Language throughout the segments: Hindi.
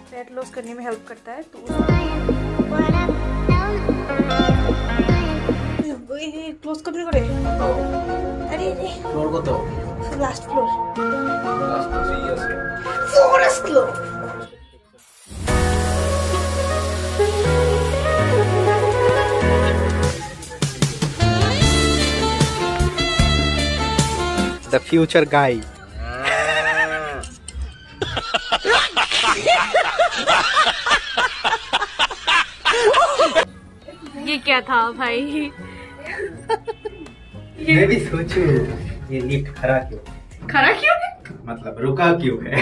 फैट लॉस करने में हेल्प करता है। तो क्लोज करने को अरे फ्लोर को तो last floor The future guy. ये क्या था भाई? मैं भी सोचूं ये लिफ्ट खड़ा क्यों है? मतलब रुका क्यों है?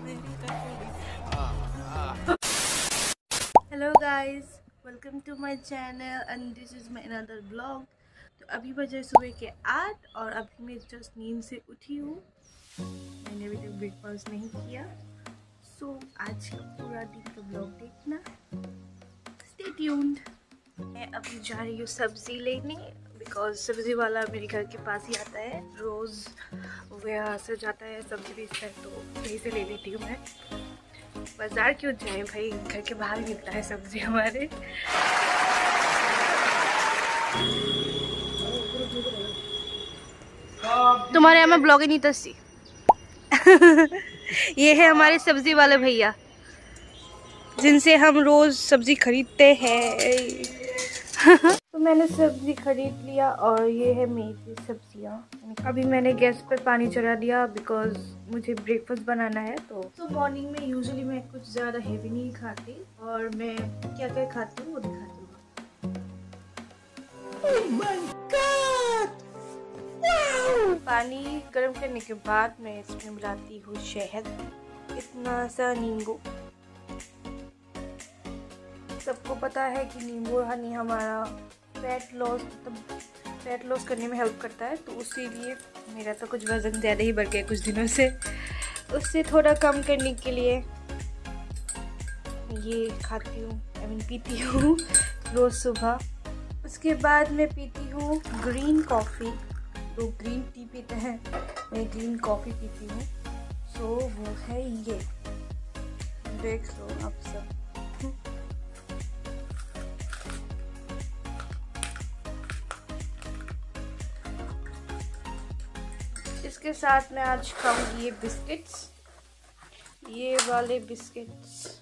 Hello guys, welcome to my channel and this is my another blog. तो अभी बजे सुबह के 8 और अभी मैं जस्ट नींद से उठी हूँ। मैंने अभी तक ब्रेकफास्ट नहीं किया। सो आज का पूरा दिन का ब्लॉग देखना, स्टे ट्यून्ड। मैं अभी जा रही हूँ सब्जी लेने, बिकॉज सब्जी वाला मेरे घर के पास ही आता है, रोज़ वह से जाता है, सब्जी बेचता है, तो यहीं से ले लेती हूँ मैं। बाजार क्यों जाए भाई, घर के बाहर मिलता है सब्जी हमारे। तुम्हारे यहाँ में ब्लॉग ही नहीं तस्सी। ये है हमारे सब्जी वाले भैया जिनसे हम रोज सब्जी खरीदते हैं। तो मैंने सब्जी खरीद लिया और ये है मेरी सब्जियां। अभी मैंने गैस पर पानी चढ़ा दिया बिकॉज मुझे ब्रेकफास्ट बनाना है। तो मॉर्निंग में यूजुअली मैं कुछ ज़्यादा हेवी नहीं खाती, और मैं क्या क्या खाती हूँ वो दिखाती हूँ। Oh my God! Wow! पानी गर्म करने के बाद मैं इसमें मिलाती हूँ शहद, इतना सा नींबू। सबको पता है कि नींबू हनी हमारा फैट लॉस करने में हेल्प करता है, तो इसीलिए मेरा तो कुछ वज़न ज़्यादा ही बढ़ गया कुछ दिनों से। उससे थोड़ा कम करने के लिए ये खाती हूँ, पीती हूँ रोज़ सुबह। उसके बाद मैं पीती हूँ ग्रीन कॉफ़ी। तो ग्रीन टी पीते हैं, मैं ग्रीन कॉफ़ी पीती हूँ। सो वो है ये, देख लो आप सब। इसके साथ मैं आज खाऊंगी ये बिस्किट्स, ये वाले बिस्किट्स।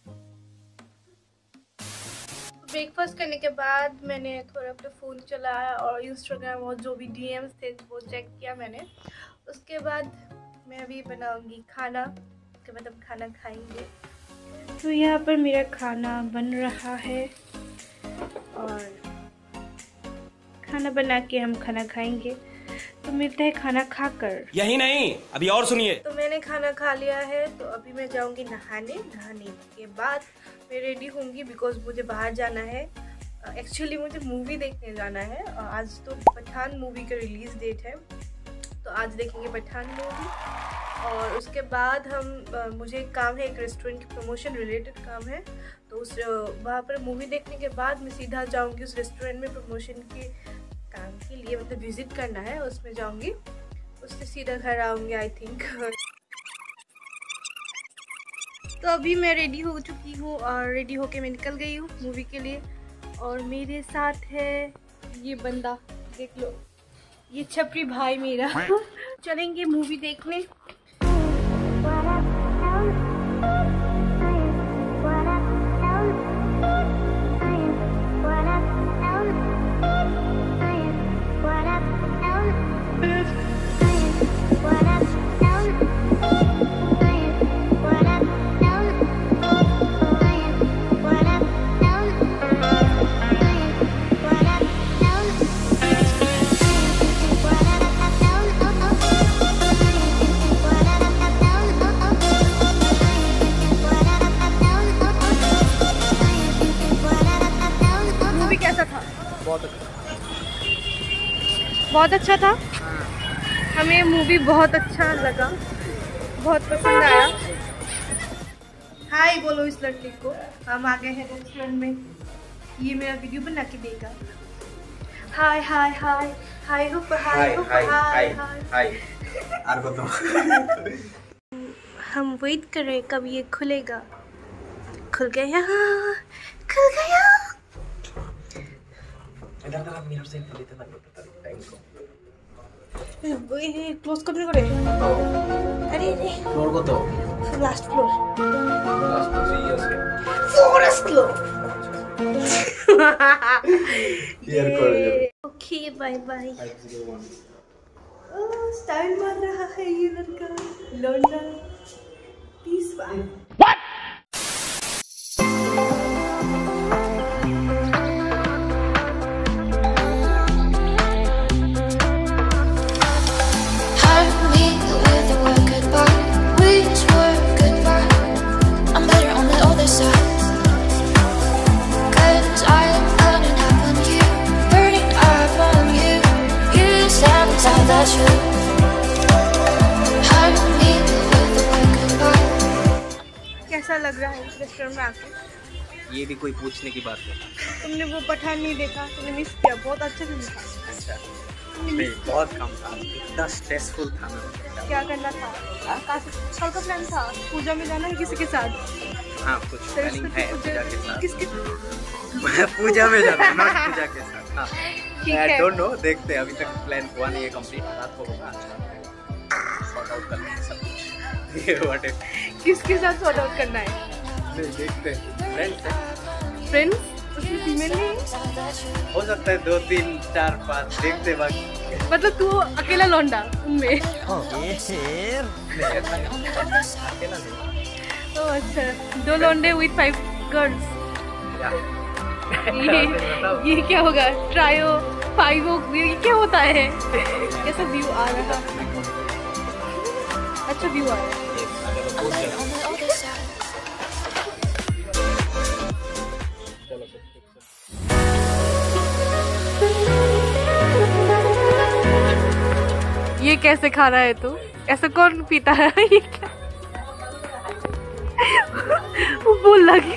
ब्रेकफास्ट करने के बाद मैंने थोड़ा अपना फ़ोन चलाया और इंस्टाग्राम और जो भी डीएम्स थे वो चेक किया मैंने। उसके बाद मैं अभी बनाऊंगी खाना, उसके बाद हम खाना खाएंगे। तो यहाँ पर मेरा खाना बन रहा है और खाना बना के हम खाना खाएंगे। तो मिलते हैं खाना खाकर। यही नहीं, अभी और सुनिए। तो मैंने खाना खा लिया है, तो अभी मैं जाऊंगी नहाने के बाद मैं रेडी होंगी बिकॉज मुझे बाहर जाना है। एक्चुअली मुझे मूवी देखने जाना है। आज तो पठान मूवी का रिलीज डेट है, तो आज देखेंगे पठान मूवी। और उसके बाद हम मुझे एक काम है, एक रेस्टोरेंट की प्रमोशन रिलेटेड काम है। तो उस वहाँ पर मूवी देखने के बाद मैं सीधा जाऊँगी उस रेस्टोरेंट में प्रमोशन के काम के लिए, मतलब विजिट करना है, उसमें जाऊंगी, उससे सीधा घर आऊंगी आई थिंक। तो अभी मैं रेडी हो चुकी हूँ और रेडी होके मैं निकल गई हूँ मूवी के लिए। और मेरे साथ है ये बंदा, देख लो, ये छपरी भाई मेरा। चलेंगे मूवी देखने। बहुत अच्छा था। हमें मूवी बहुत अच्छा लगा, बहुत पसंद आया। हाय बोलो इस लड़के को। हम आ गए हैं रेस्टोरेंट में, ये मेरा वीडियो बना के देगा। हाय हाय हाय हाय हुप हाय हुप हाय हाय। और बताओ। हम वेट कर रहे हैं कब ये खुलेगा। खुल गया, खुल गया। मिरर से लेते ना टाइम को क्लोज कर दे। अरे फ्लोर को तो लास्ट फ्लोर, लास्ट से ये से फॉरेस्ट फ्लोर। क्लियर कर दे। Okay bye bye. 501 स्टाइल मार रहा है ये लड़का, लौंडा 30 बार। कैसा लग रहा है रेस्टोरेंट में आके? ये भी कोई पूछने की बात है? तुमने वो पठान नहीं देखा? तुमने मिस किया। बहुत अच्छा फिल्म था। अच्छा नहीं, बहुत कम था, इतना स्ट्रेसफुल था ना। क्या करना था? कल का प्लान था पूजा में जाना है किसी के साथ। हाँ कुछ प्लानिंग है पूजा के साथ। किसके? पूजा में जाना, नॉट पूजा के साथ। हाँ ठीक आई है। डोंट नो, देखते हैं, अभी तक प्लान हुआ नहीं है कंप्लीट। रात को होगा, सॉर्ट आउट करना है सब कुछ। ये व्हाट है, किसके साथ सॉर्ट आउट करना है? देखते हैं। फ्रेंड्स है, फ्रेंड्स उसमें फीमेल नहीं है? हो सकता है 2 3 4 5, देखते हैं बाकी। मतलब तू अकेला लौंडा उनमें? नहीं ऐसा नहीं, अकेला नहीं। तो अच्छा, 2 लौंडे विद 5 गर्ल्स। ये क्या होगा? ट्रायो 5 ये क्या होता है? कैसा व्यू आ रहा है? अच्छा व्यू आ रहा है। ये कैसे खा रहा है तू? ऐसा कौन पीता है? ये क्या? वो बोल लगी।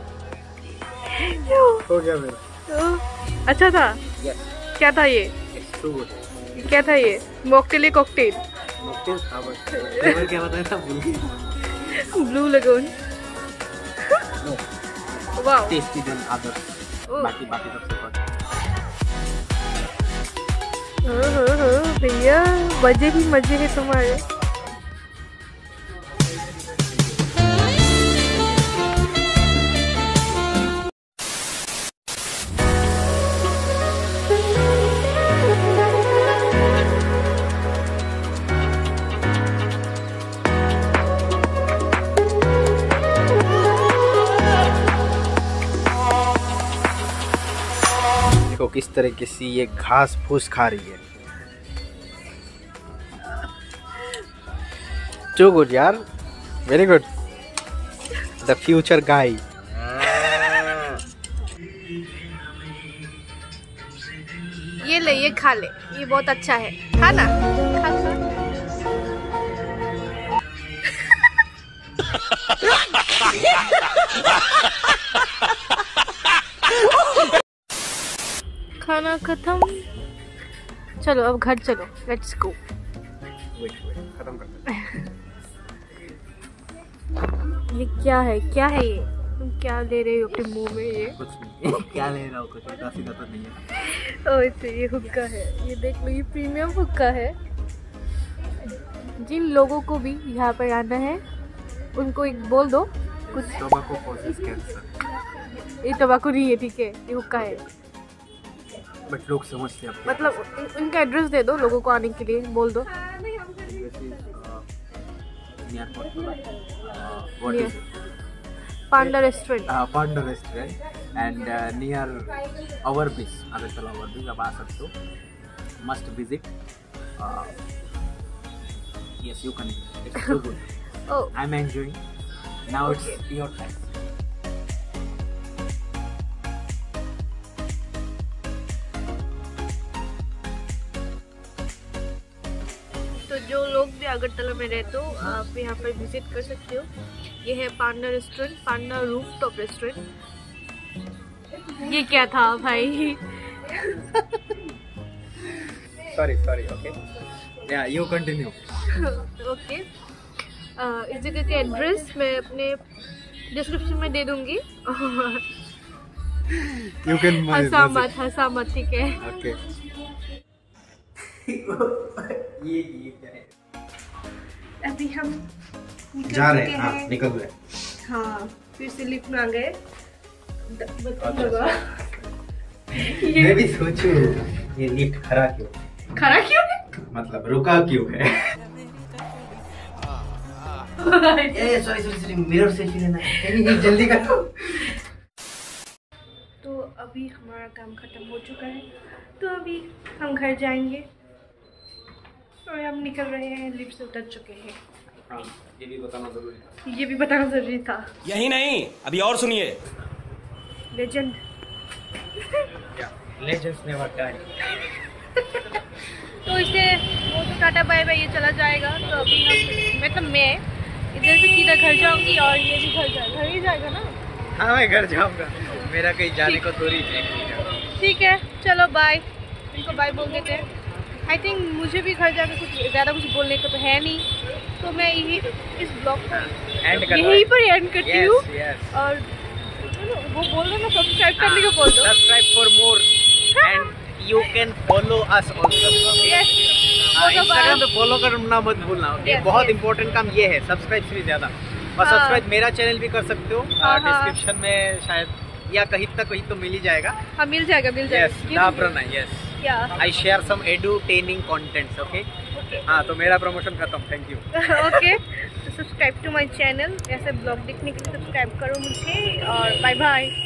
हो गया मेरा। अच्छा था? यस, क्या था ये? Too good. क्या था ये? मॉकटेल या कॉकटेल? मॉकटेल था बस। फ्लेवर क्या बताया था भूल गया। Blue lagoon. No, wow. Tasty than others. बाकी बाकी सब से भैया मजे ही मजे है तुम्हारे। देखो किस तरीके से ये घास फूस खा रही है। टू गुड यार, very good. The future guy. ये ले, ये खा ले, ये बहुत अच्छा है। खा ना, खा खा। खाना खत्म। चलो अब घर चलो, लेट्स गो। खत्म कर दो। ये क्या है? क्या है ये? तुम क्या ले रहे हो अपने मुंह में? ये कुछ नहीं। क्या ले रहा हूँ, कुछ उल्टा सीधा तो नहीं है। ओह इसे ये हुक्का है। ये देख लो, ये प्रीमियम हुक्का है। जिन लोगों को भी यहाँ पर आना है उनको एक बोल दो कुछ। Tobacco causes cancer. ये टोबैको नहीं है, ठीक है, ये हुक्का है। बट लोग समझते हैं। मतलब उनका एड्रेस दे दो लोगों को आने के लिए, बोल दो। Panda restaurant. Panda restaurant and near our beach, Agartala our beach. आप आ सकते हो, must visit. Yes you can, it's so good. Oh. I'm enjoying. Now Okay. it's your time. तो जो लोग भी अगरतला में रहते हो आप यहाँ पर विजिट कर सकते हो। ये है panda restaurant, panda rooftop restaurant. ये क्या था भाई? Sorry. Okay. Yeah, you continue. Okay. इस जगह का एड्रेस मैं अपने डिस्क्रिप्शन में दे दूंगी। You can हंसा मत ठीक है। Okay. ये क्या है? अभी हम जा रहे हैं, हाँ, निकल रहे हैं। हाँ, फिर से लिफ्ट में आ गए। मैं भी सोचूं ये लिफ्ट खड़ा क्यों है? मतलब रुका क्यों है? सॉरी मिरर से लेना है, जल्दी करो। तो अभी हमारा काम खत्म हो चुका है, तो अभी हम घर जाएंगे और हम निकल रहे हैं, लिफ्ट से उतर चुके हैं। हाँ, ये भी बताना जरूरी था। यही नहीं, अभी और सुनिए। लेजेंड। Legends never die. तो इसे वो तो टाटा बाय बाय ये चला जाएगा। तो अभी हम मैं इधर से सीधा घर जाऊंगी और ये भी घर ही जाएगा ना। हाँ मैं घर जाऊंगा, मेरा कहीं जाने को दूरी है। ठीक है चलो बाय। इनको बाय बोल देते हैं। आई थिंक मुझे भी घर जाकर ज़्यादा कुछ बोलने को तो है नहीं, तो मैं यही इस ब्लॉग को यहीं पर एंड करती हूँ। और वो बोल रहे ना सब्सक्राइब करने को बोल दो। Subscribe for more and you can follow us also. Instagram पे फॉलो करना मत भूलना। Yes, बहुत yes. इंपॉर्टेंट काम ये है, सब्सक्राइब से भी ज्यादा। और सब्सक्राइब मेरा चैनल भी कर सकते हो, डिस्क्रिप्शन में शायद या कहीं तो मिल ही जाएगा। हाँ मिल जाएगा। यस दाप्रना yes I share some edutaining contents. Okay हाँ, तो मेरा प्रमोशन खत्म। Thank you. ओके, तो सब्सक्राइब टू माय चैनल। ऐसे ब्लॉग देखने के लिए सब्सक्राइब करो मुझे और बाय बाय।